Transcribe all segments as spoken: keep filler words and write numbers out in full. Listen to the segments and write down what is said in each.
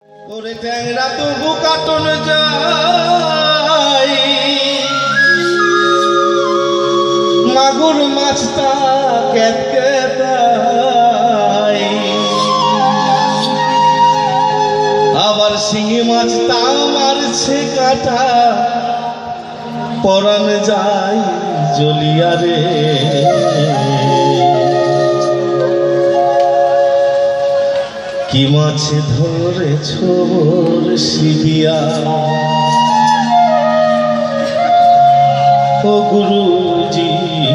ওরে ট্যাংরা তবু কাটন যাই মাগুর মাছটা কেতকেতাই আবার শিঙি মাছটা মারছে কাটা পরাণ যায় জ্বলিয়া রে কি মাছ ধরেছ বর্শি দিয়া ও গুরুজি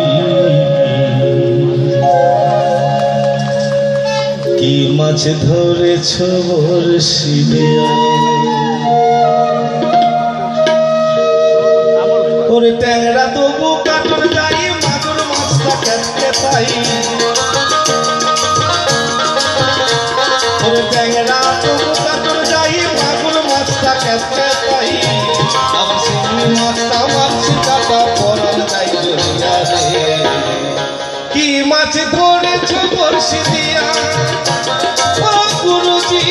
কি মাছ ধরেছ বর্শি দিয়া ওরে ট্যাংরা তবু কাটন যাই মাগুর মাছটা কেতকেতাই ওরে ট্যাংরা তবু কাটন যাই মাগুর মাছটা কেতকেতাই আবার শিঙি মাছটা মারছে কাটা পরাণ যায় জ্বলিয়া রে কি মাছ ধরেছ বর্শি দিয়া ও গুরুজি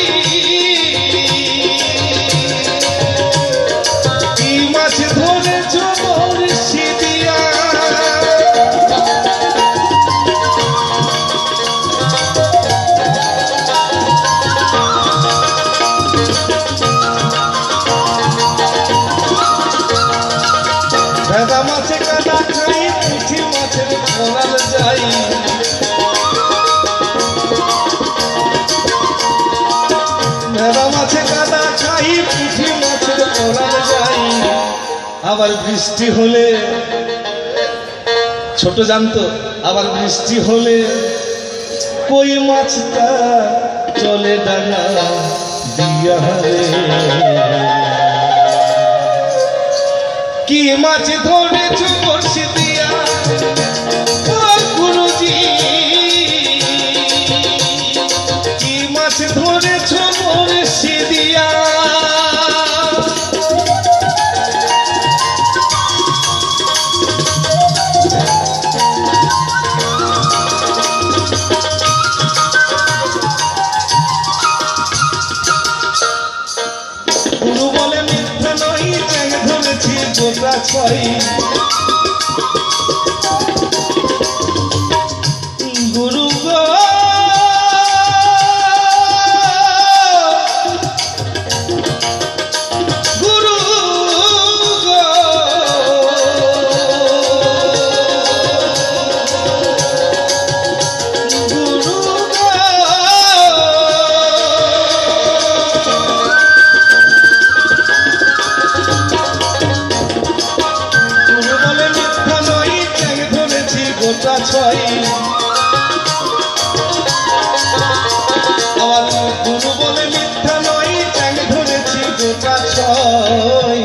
কি মাছ ধরেছ বর্শি দিয়া ভেদা মাছে কাদা খাই পুঁটি মাছের কোনাল যাই ভেদা মাছে কাদা খাই পুঁটি মাছের কোনাল যাই আবার বৃষ্টি হলে ছোট জানতো আবার বৃষ্টি হলে কই মাছটা চলে ডাঙা দিয়া রে কি মাছ ধরেছ বর্শি দিয়া ও গুরুজি কি মাছ ধরেছ বর্শি দিয়া গুরু বলে মিথ্যা নই ট্যাং ধরেছি গোটা ছয় গুরু গো গুরু গো গুরু গো গোটা ছয় আমার গুরু বলে মিথ্যা নয় ট্যাং ধরেছি গোটা ছয়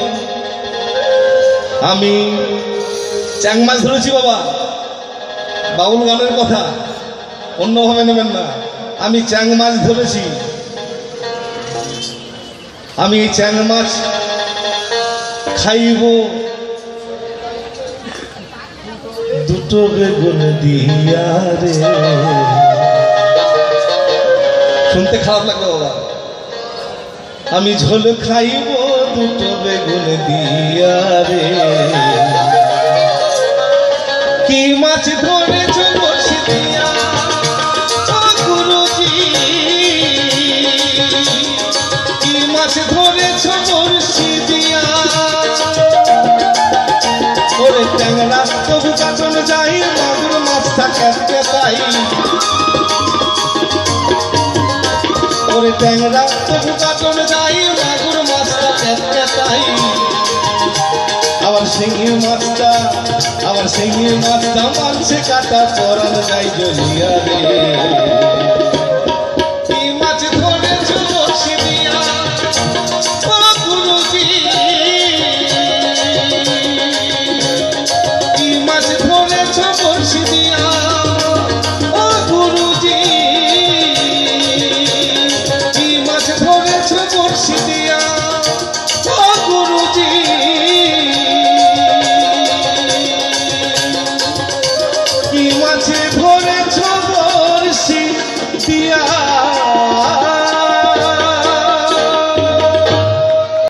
আমি চ্যাং মাছ ধরেছি বাবা বাউল গানের কথা অন্যভাবে নেবেন না আমি চ্যাং মাছ ধরেছি আমি চ্যাং মাছ খাইব দুটো বেগুন দিয়া রে শুনতে খারাপ লাগলো বাবা আমি ঝোল খাইব দুটো বেগুন দিয়া রে কি মাছ ধরেছ বর্শি দিয়া ও গুরুজি কি মাছ ধরেছ বর্শি দিয়া ওরে ট্যাংরা তবু কাটন যাই মাগুর মাছটা কেতকেতাই ওরে ট্যাংরা তবু কাটন যাই মাগুর মাছটা কেতকেতাই আবার শিঙি মাছটা আবার শিঙি মাছটা মারছে কাটা পরাণ যায় জ্বলিয়া রে